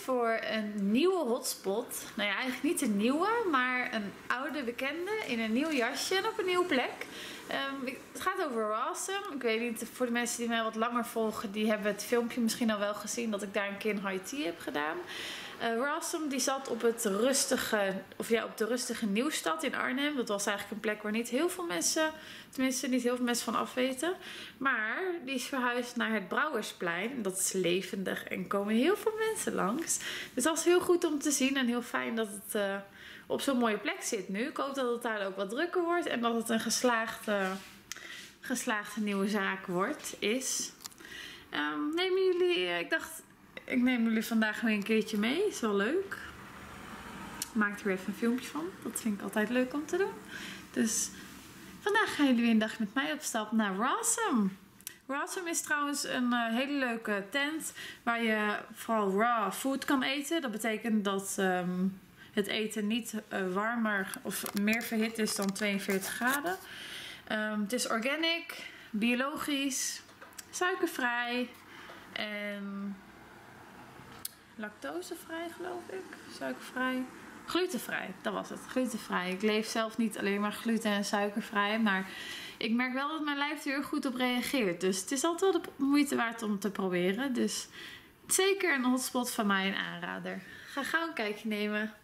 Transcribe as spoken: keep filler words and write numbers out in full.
voor een nieuwe hotspot. Nou ja, eigenlijk niet een nieuwe, maar een oude bekende in een nieuw jasje en op een nieuwe plek. Um, het gaat over Rawsome. Ik weet niet, voor de mensen die mij wat langer volgen, die hebben het filmpje misschien al wel gezien dat ik daar een keer een high tea heb gedaan. Uh, Rawsome die zat op, het rustige, of ja, op de rustige Nieuwstad in Arnhem. Dat was eigenlijk een plek waar niet heel veel mensen, tenminste niet heel veel mensen van afweten. Maar die is verhuisd naar het Brouwersplein. Dat is levendig en komen heel veel mensen langs. Dus dat is heel goed om te zien en heel fijn dat het uh, op zo'n mooie plek zit nu. Ik hoop dat het daar ook wat drukker wordt en dat het een geslaagde, geslaagde nieuwe zaak wordt, is. Um, nemen jullie, uh, ik dacht... Ik neem jullie vandaag weer een keertje mee. Is wel leuk. Ik maak er weer even een filmpje van. Dat vind ik altijd leuk om te doen. Dus vandaag gaan jullie weer een dag met mij op stap naar Rawsome. Rawsome is trouwens een uh, hele leuke tent waar je vooral raw food kan eten. Dat betekent dat um, het eten niet uh, warmer of meer verhit is dan tweeënveertig graden. Um, het is organic, biologisch, suikervrij en lactosevrij, geloof ik. Suikervrij. Glutenvrij, dat was het. Glutenvrij. Ik leef zelf niet alleen maar gluten- en suikervrij. Maar ik merk wel dat mijn lijf er heel goed op reageert. Dus het is altijd wel de moeite waard om te proberen. Dus zeker een hotspot van mij, een aanrader. Ga gauw een kijkje nemen.